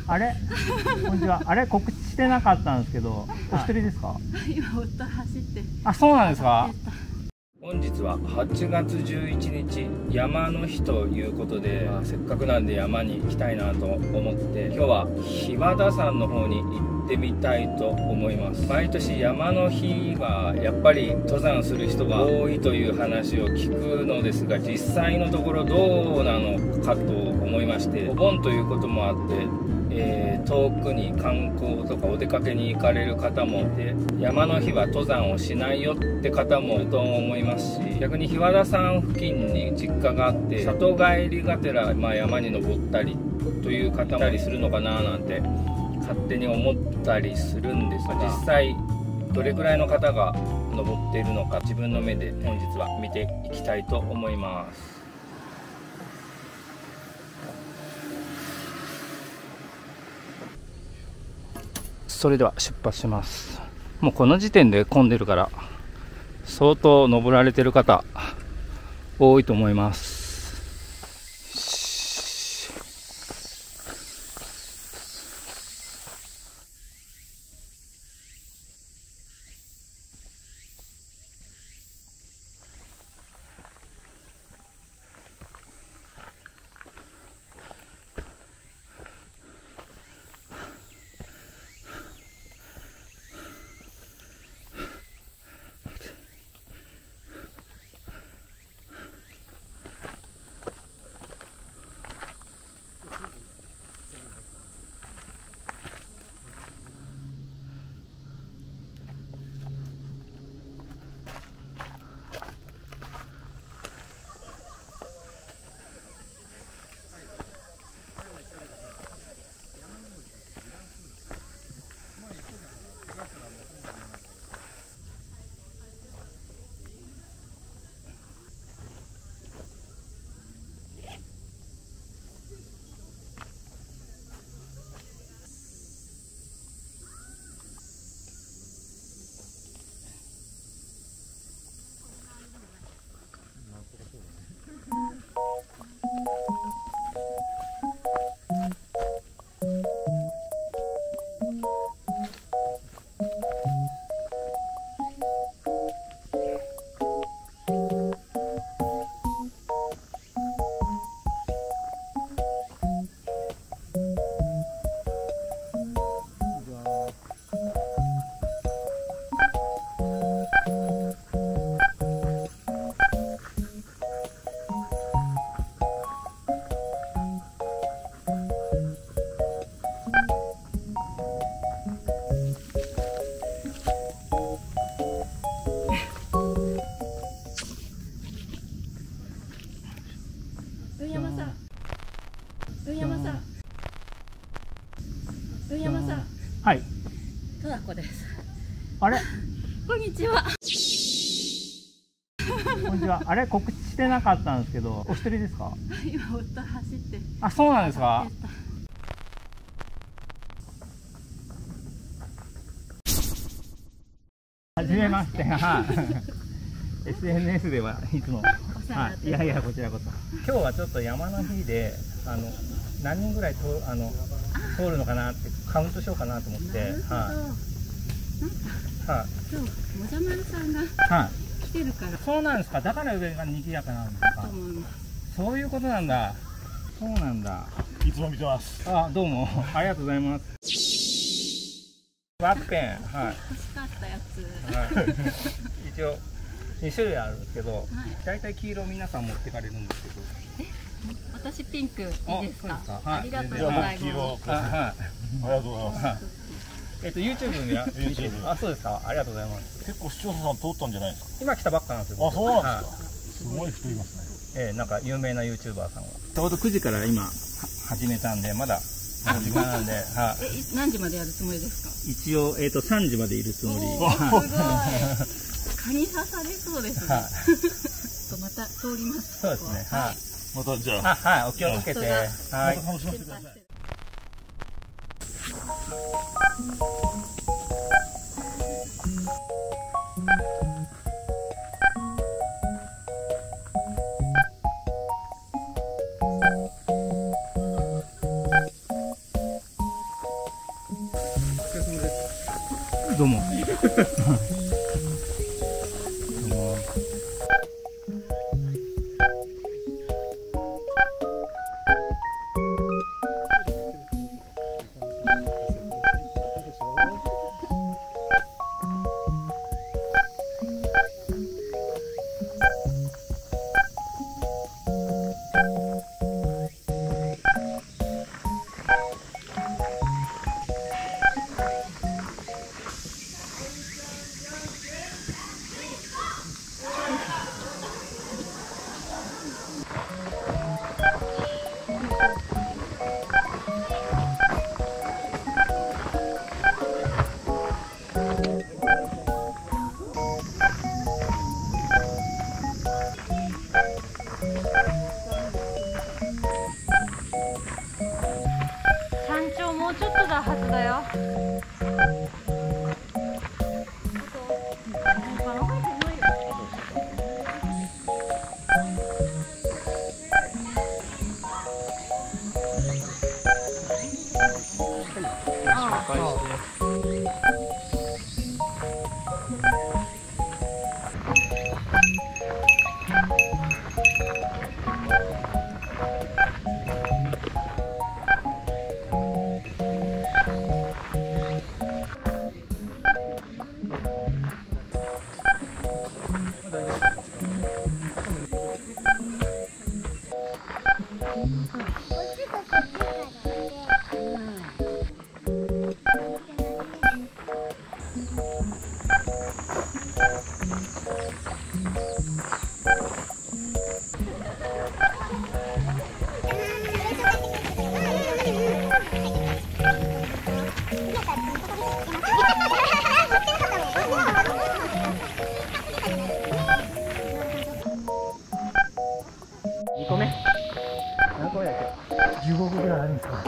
あれ、こんにちは。あれ、告知してなかったんですけど、お一人ですか？ 今夫走って。 あ、そうなんですか？ 本日は8月11日山の日ということで、せっかくなんで山に行きたいなと思って、今日は日和田山の方に行ってみたいと思います。毎年山の日はやっぱり登山する人が多いという話を聞くのですが、実際のところどうなのかと思いまして、お盆ということもあって、遠くに観光とかお出かけに行かれる方もいて、山の日は登山をしないよって方もいると思いますし、逆に日和田山付近に実家があって里帰りがてら、山に登ったりという方もいたりするのかななんて勝手に思ったりするんですが、実際どれくらいの方が登っているのか自分の目で本日は見ていきたいと思います。それでは出発します。もうこの時点で混んでるから相当登られてる方多いと思います。はい。 トラコです。 あれ、 こんにちは。 こんにちは。あれ、告知してなかったんですけど、お一人ですか？ 今夫走って。 あ、そうなんですか？はじめまして。はい。SNS ではいつも。はい。いやいや、こちらこそ。今日はちょっと山の日で、何人ぐらい通るのかなってカウントしようかなと思って。はい。 今日もじゃまるさんが来てるから。 そうなんですか。だから上が賑やかなんですか。そういうことなんだ。そうなんだ。 いつも見てます。 あ、どうもありがとうございます。ワッペン、はい。 欲しかったやつ。 はい、一応2種類あるんですけど、だいたい黄色皆さん持ってかれるんですけど。 私ピンクいいですか？ はい、 ありがとうございます。 はい、ありがとうございます。 YouTube に見て、あ、そうですか。ありがとうございます。 結構視聴者さん通ったんじゃないですか。 今来たばっかなんですよ。 あ、そうなんですか。すごい人いますね。 なんか有名な YouTuber さんは。ちょうど9時から今始めたんで、まだ時間なんで、はい。 何時までやるつもりですか？ 一応3時までいるつもり。 すごい。蚊に刺されそうですね。また通ります。 そうですね。はい。 またじゃあ。 はい、お気をつけて。はい。 また楽しませてください。 どうも。 山頂もうちょっとだはずだよ。 2個目何個目だっけ？15個ぐらいあるんですか？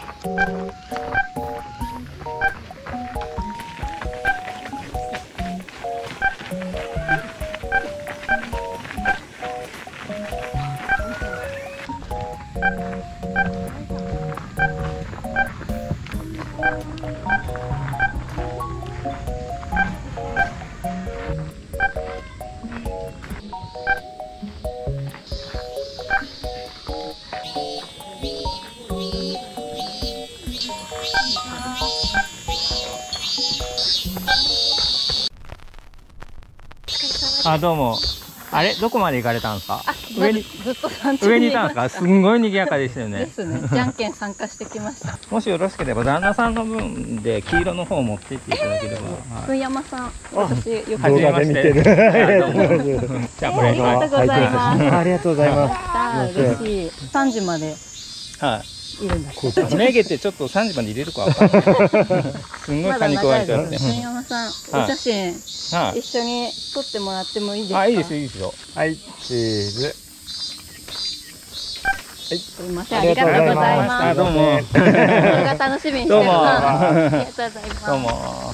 あ、どうも。あれ、どこまで行かれたんですか？上に、 ずっと山頂上ににいました。 いたんですか？すんごい賑やかでしたよね。 ですね。じゃんけん参加してきました。 もしよろしければ、旦那さんの分で黄色の方を持ってっていただければ。はい文山さん、私よくはじめまして。じゃあ、これ。 ありがとうございます。 ありがとうございます。 さあ、嬉しい。3時まではいるんだって。 い。めげてちょっと3時まで入れるかわかんない。すんごいま蚊に食われちゃって。 文山さん、お写真はい。 一緒に撮ってもらってもいいですか？ あ、いいですよ、いいですよ。 はい、チーズ。 すいません、ありがとうございます。 あ、どうも。 これが楽しみにしてどうもます。ありがとうございます。 どうも。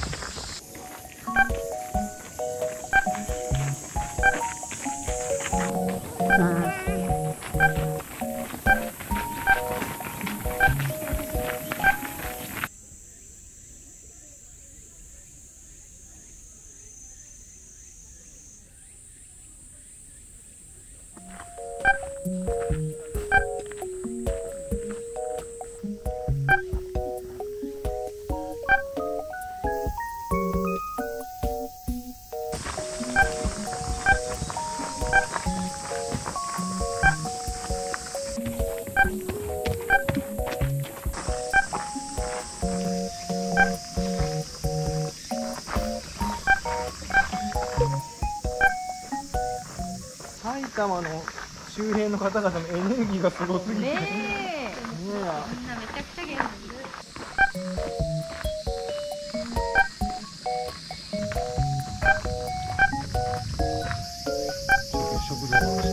埼玉の周辺の方々のエネルギーがすごすぎて。 ねえ。みんなめちゃくちゃ元気。 食料。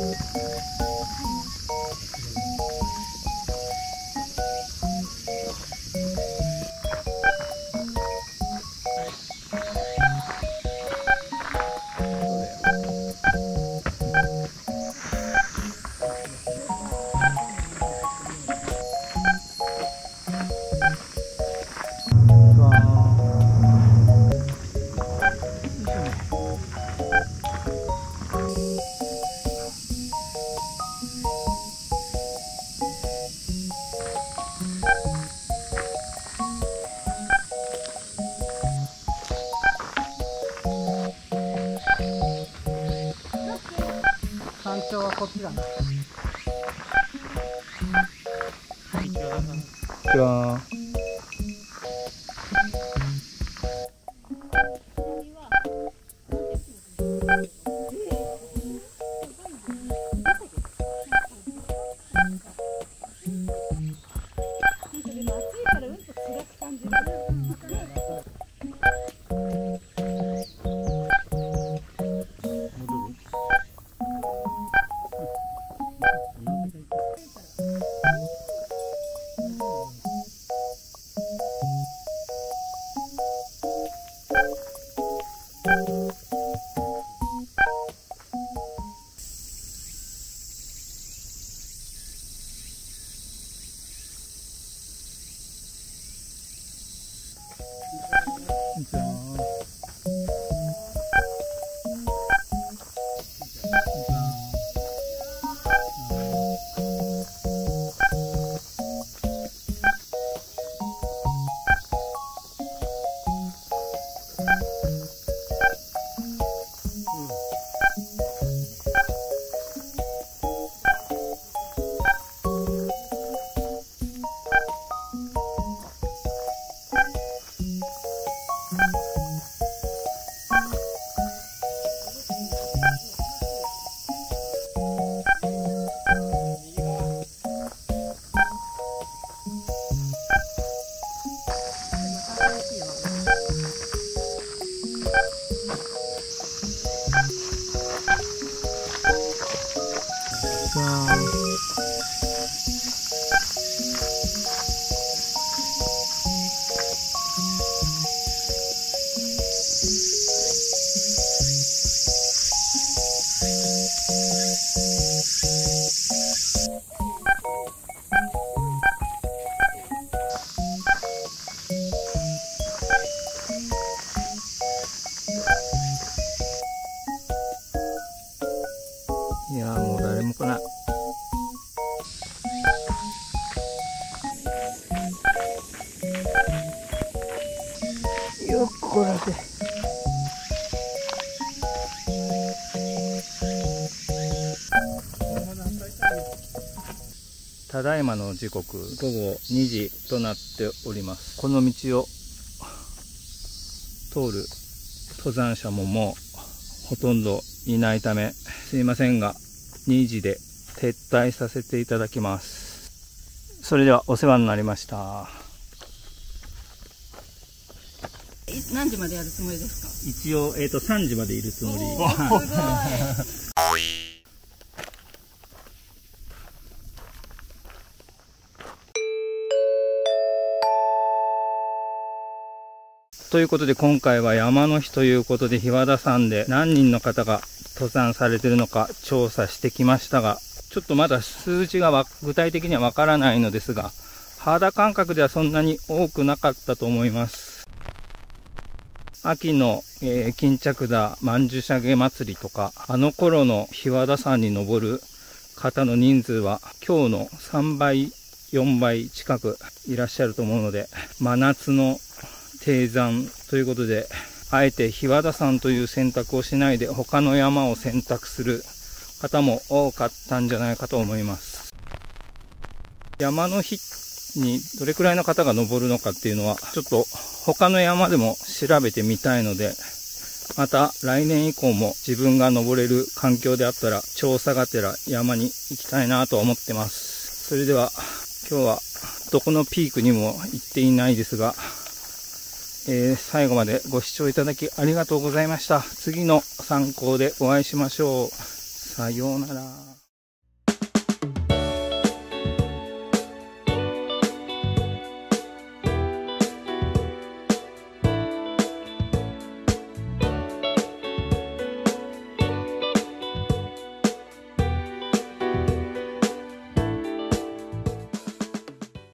こっちだな。こんにちは。いやー、もう誰も来ない。よっこらせ。ただいまの時刻午後2時となっております。この道を通る登山者ももうほとんどいないため、すいませんが2時で撤退させていただきます。それではお世話になりました。 何時までやるつもりですか？ 一応3時までいるつもり。 すごい。 ということで今回は山の日ということで、日和田山で何人の方が登山されているのか調査してきましたが、ちょっとまだ数字が具体的にはわからないのですが、肌感覚ではそんなに多くなかったと思います。秋の、巾着田曼珠沙華祭りとか、あの頃の日和田山に登る方の人数は今日の3倍、4倍近くいらっしゃると思うので、真夏の低山ということで、あえて日和田山という選択をしないで他の山を選択する方も多かったんじゃないかと思います。山の日にどれくらいの方が登るのかっていうのはちょっと他の山でも調べてみたいので、また来年以降も自分が登れる環境であったら調査がてら山に行きたいなと思ってます。それでは今日はどこのピークにも行っていないですが、最後までご視聴いただきありがとうございました。次の参考でお会いしましょう。さようなら。